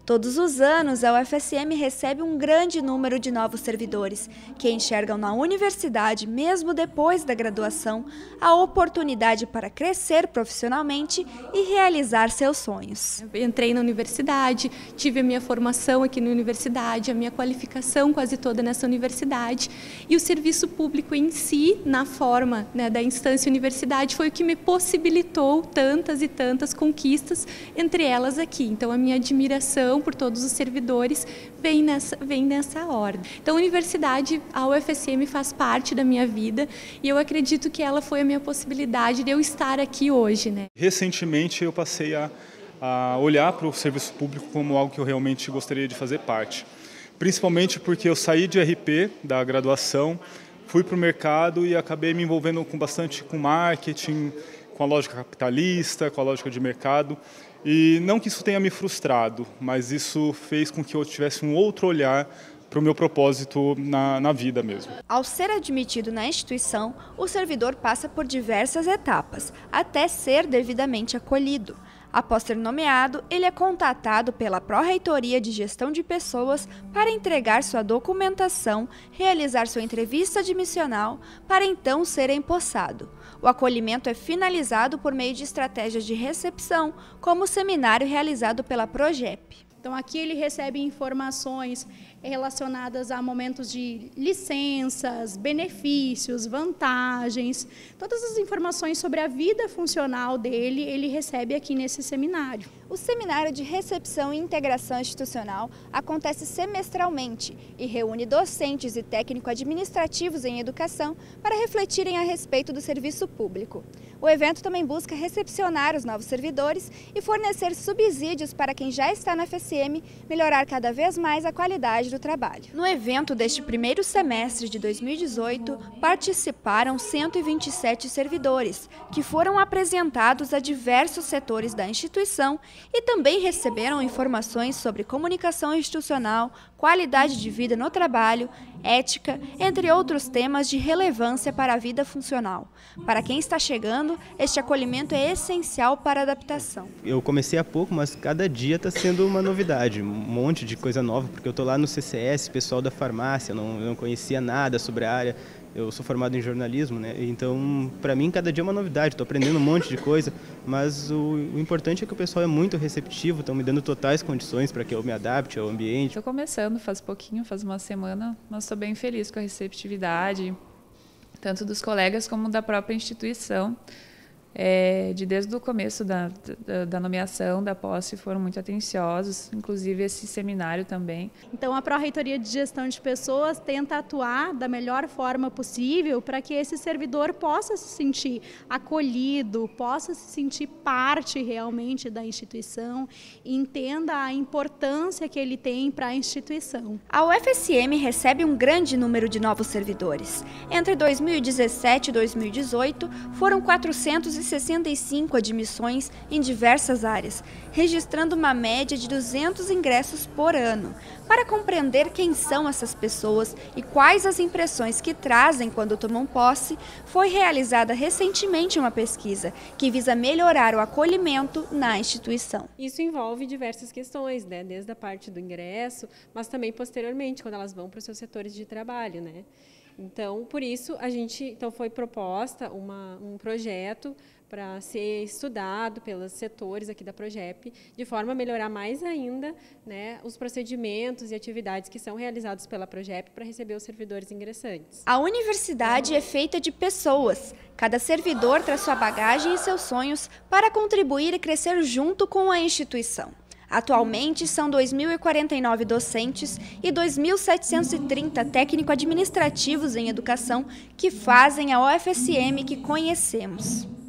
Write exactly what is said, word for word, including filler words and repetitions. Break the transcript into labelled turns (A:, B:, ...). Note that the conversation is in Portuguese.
A: Todos os anos, a U F S M recebe um grande número de novos servidores, que enxergam na universidade, mesmo depois da graduação, a oportunidade para crescer profissionalmente e realizar seus sonhos.
B: Eu entrei na universidade, tive a minha formação aqui na universidade, a minha qualificação quase toda nessa universidade, e o serviço público em si, na forma, né, da instância universidade, foi o que me possibilitou tantas e tantas conquistas, entre elas aqui. Então, a minha admiração por todos os servidores vem nessa, vem nessa ordem. Então, a universidade, a U F S M faz parte da minha vida e eu acredito que ela foi a minha possibilidade de eu estar aqui hoje, né?
C: Recentemente, eu passei a, a olhar para o serviço público como algo que eu realmente gostaria de fazer parte. Principalmente porque eu saí de R P, da graduação, fui para o mercado e acabei me envolvendo com bastante com marketing, com a lógica capitalista, com a lógica de mercado. E não que isso tenha me frustrado, mas isso fez com que eu tivesse um outro olhar para o meu propósito na, na vida mesmo.
A: Ao ser admitido na instituição, o servidor passa por diversas etapas, até ser devidamente acolhido. Após ser nomeado, ele é contatado pela Pró-Reitoria de Gestão de Pessoas para entregar sua documentação, realizar sua entrevista admissional, para então ser empossado. O acolhimento é finalizado por meio de estratégias de recepção, como o seminário realizado pela Progep.
D: Então, aqui ele recebe informações relacionadas a momentos de licenças, benefícios, vantagens, todas as informações sobre a vida funcional dele, ele recebe aqui nesse seminário.
A: O seminário de recepção e integração institucional acontece semestralmente e reúne docentes e técnico-administrativos em educação para refletirem a respeito do serviço público. O evento também busca recepcionar os novos servidores e fornecer subsídios para quem já está na U F S M melhorar cada vez mais a qualidade do trabalho. No evento deste primeiro semestre de dois mil e dezoito, participaram cento e vinte e sete servidores, que foram apresentados a diversos setores da instituição e também receberam informações sobre comunicação institucional, qualidade de vida no trabalho, ética, entre outros temas de relevância para a vida funcional. Para quem está chegando, este acolhimento é essencial para a adaptação.
E: Eu comecei há pouco, mas cada dia está sendo uma novidade, um monte de coisa nova, porque eu estou lá no C C S, pessoal da farmácia, eu não, eu não conhecia nada sobre a área. Eu sou formado em jornalismo, né? Então, para mim, cada dia é uma novidade. Estou aprendendo um monte de coisa, mas o, o importante é que o pessoal é muito receptivo, estão me dando totais condições para que eu me adapte ao ambiente.
F: Estou começando, faz pouquinho, faz uma semana, mas estou bem feliz com a receptividade, tanto dos colegas como da própria instituição. É, de desde o começo da, da, da nomeação, da posse, foram muito atenciosos, inclusive esse seminário também.
D: Então, a Pró-Reitoria de Gestão de Pessoas tenta atuar da melhor forma possível para que esse servidor possa se sentir acolhido, possa se sentir parte realmente da instituição e entenda a importância que ele tem para a instituição.
A: A U F S M recebe um grande número de novos servidores. Entre dois mil e dezessete e dois mil e dezoito, foram quatrocentos e sessenta e cinco admissões em diversas áreas, registrando uma média de duzentos ingressos por ano. Para compreender quem são essas pessoas e quais as impressões que trazem quando tomam posse, foi realizada recentemente uma pesquisa que visa melhorar o acolhimento na instituição.
G: Isso envolve diversas questões, né? Desde a parte do ingresso, mas também posteriormente, quando elas vão para os seus setores de trabalho, né? Então, por isso, a gente, então foi proposta uma, um projeto para ser estudado pelos setores aqui da Progep, de forma a melhorar mais ainda, né, os procedimentos e atividades que são realizados pela Progep para receber os servidores ingressantes.
A: A universidade é feita de pessoas. Cada servidor traz sua bagagem e seus sonhos para contribuir e crescer junto com a instituição. Atualmente, são dois mil e quarenta e nove docentes e dois mil setecentos e trinta técnico-administrativos em educação que fazem a U F S M que conhecemos.